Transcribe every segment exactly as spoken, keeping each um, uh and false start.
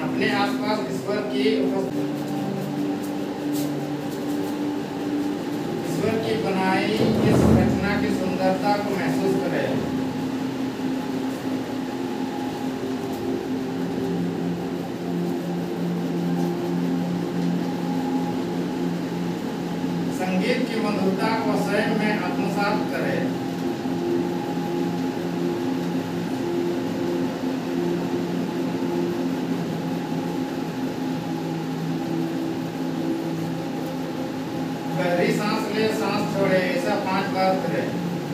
अपने आसपास ईश्वर की उपस्थिति, ईश्वर की बनाई इस रचना की सुंदरता को महसूस करें। संगीत की मधुरता को स्वयं में आत्मसात करें। गहरी सांस ले, सांस छोड़े, ऐसा पांच बार करें।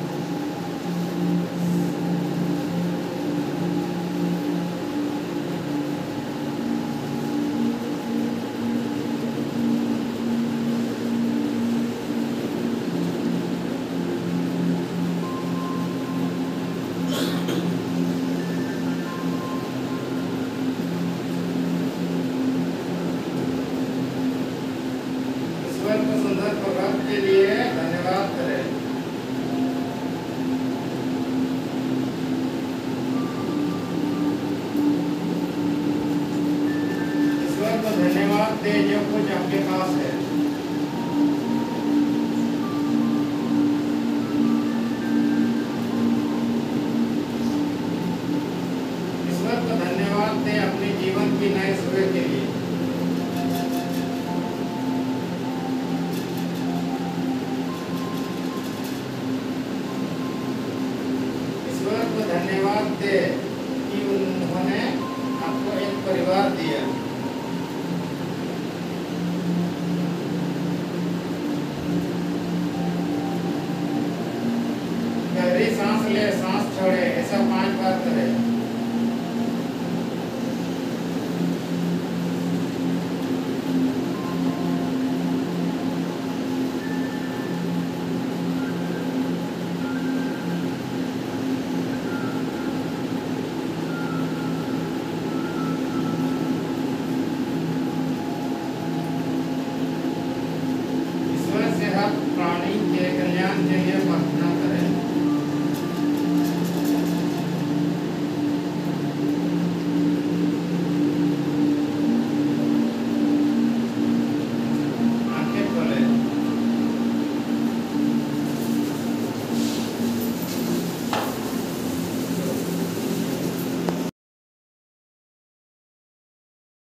ईश्वर को सुंदर प्रभाव के लिए धन्यवाद करें। ईश्वर को धन्यवाद दे जो कुछ आपके पास है। ईश्वर को धन्यवाद दे अपने जीवन की नई सुबह के लिए। ईश्वर को धन्यवाद दे कि उन्होंने आपको एक परिवार दिया। गहरी सांस ले, सांस छोड़े, ऐसा पांच